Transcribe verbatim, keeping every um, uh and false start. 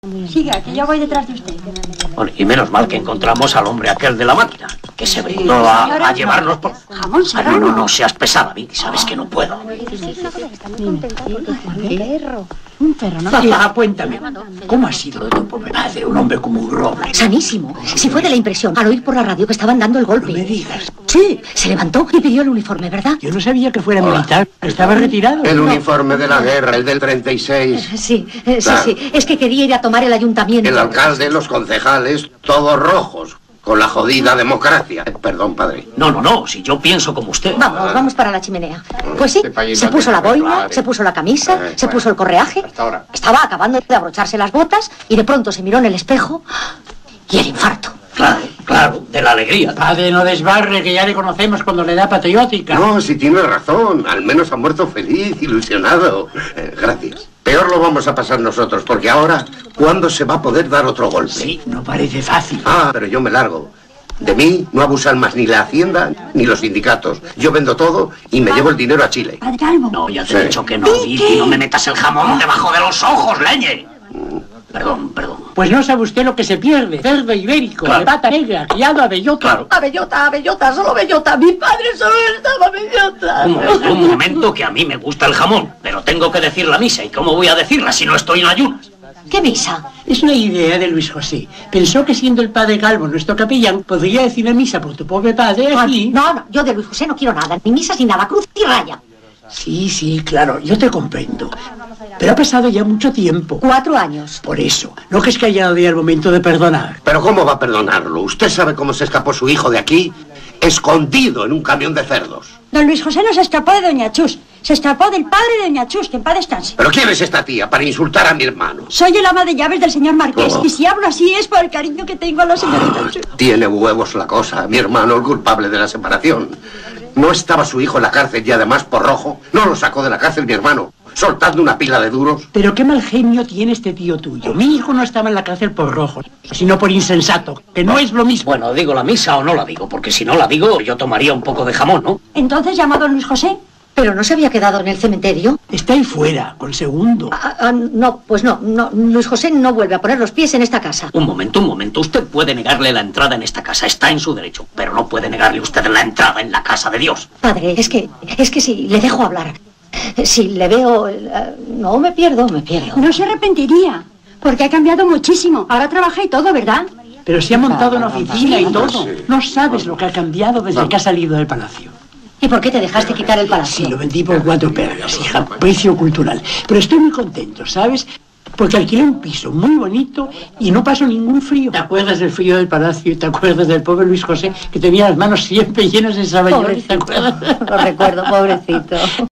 Siga, que yo voy detrás de usted. Bueno, y menos mal que encontramos al hombre aquel de la máquina, que se brindó a, a llevarnos por... Jamón Ah, serrano. no, no, no seas pesada, Vicky, sabes que no puedo. Un perro, ¿no? Hija, cuéntame, ¿cómo ha sido lo de tu pobre padre? Un hombre como un roble. Sanísimo. Si fue de la impresión, al oír por la radio que estaban dando el golpe. No me digas. Sí, se levantó y pidió el uniforme, ¿verdad? Yo no sabía que fuera militar. Estaba retirado. El uniforme de la guerra, el del treinta y seis. Sí, eh, sí, Claro. sí. Es que quería ir a tomar el ayuntamiento. El alcalde, los concejales, todos rojos, con la jodida democracia. Perdón, padre. No, no, no, si yo pienso como usted. Vamos, vamos para la chimenea. Pues sí, Este país se no puso tiene la boina, arreglar, se puso la camisa, Eh, se bueno. puso el correaje. Hasta ahora. Estaba acabando de abrocharse las botas y de pronto se miró en el espejo y el infarto. Claro, claro, de la alegría. Padre, no desbarre, que ya le conocemos cuando le da patriótica. No, si tiene razón. Al menos ha muerto feliz, ilusionado. Eh, gracias. Peor lo vamos a pasar nosotros, porque ahora, ¿cuándo se va a poder dar otro golpe? Sí, no parece fácil. Ah, pero yo me largo. De mí no abusan más ni la Hacienda ni los sindicatos. Yo vendo todo y me llevo el dinero a Chile. Padre Calvo. No, ya te Sí. he dicho que no, Vicky, no me metas el jamón debajo de los ojos, leñe. Perdón, perdón. Pues no sabe usted lo que se pierde. Cerdo ibérico, Claro. de pata negra, criado a bellota. Claro. A bellota, a bellota, solo bellota. Mi padre solo estaba bellota. Un momento, un momento, que a mí me gusta el jamón, pero tengo que decir la misa. ¿Y cómo voy a decirla si no estoy en ayunas? ¿Qué misa? Es una idea de Luis José. Pensó que siendo el padre Calvo nuestro capellán, podría decir la misa por tu pobre padre aquí. No, no, yo de Luis José no quiero nada, ni misas ni nada, cruz y raya. Sí, sí, claro, yo te comprendo. Pero ha pasado ya mucho tiempo. Cuatro años. Por eso, no que es que haya dado ya el momento de perdonar. Pero ¿cómo va a perdonarlo? ¿Usted sabe cómo se escapó su hijo de aquí? Escondido en un camión de cerdos. Don Luis José no se escapó de Doña Chus. Se escapó del padre de Doña Chus, que en paz descanse. ¿Pero quién es esta tía para insultar a mi hermano? Soy el ama de llaves del señor Marqués. Oh. Y si hablo así es por el cariño que tengo a la señorita Chus. Tiene huevos la cosa. Mi hermano, el culpable de la separación. ¿No estaba su hijo en la cárcel y además por rojo? No lo sacó de la cárcel mi hermano, soltando una pila de duros. Pero qué mal genio tiene este tío tuyo. Mi hijo no estaba en la cárcel por rojo, sino por insensato, que no es lo mismo. Bueno, ¿digo la misa o no la digo? Porque si no la digo, yo tomaría un poco de jamón, ¿no? Entonces llamó a don Luis José. ¿Pero no se había quedado en el cementerio? Está ahí fuera, con segundo. Ah, ah, no, pues no, no, Luis José no vuelve a poner los pies en esta casa. Un momento, un momento. Usted puede negarle la entrada en esta casa, está en su derecho, pero no puede negarle usted la entrada en la casa de Dios. Padre, es que, es que si le dejo hablar, si le veo, eh, no, me pierdo, me pierdo. No se arrepentiría, porque ha cambiado muchísimo. Ahora trabaja y todo, ¿verdad? Pero se ha montado una oficina y todo. Sí. No sabes lo que ha cambiado desde que ha salido del palacio. ¿Y por qué te dejaste quitar el Sí, palacio? lo vendí por cuatro perlas, hija, precio cultural. Pero estoy muy contento, ¿sabes? Porque alquilé un piso muy bonito y no paso ningún frío. ¿Te acuerdas del frío del palacio y te acuerdas del pobre Luis José, que tenía las manos siempre llenas de sabayones? ¿Te acuerdas? Lo recuerdo, pobrecito.